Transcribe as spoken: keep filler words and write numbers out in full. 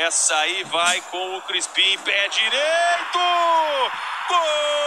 Essa aí vai com o Crispim, pé direito! Gol!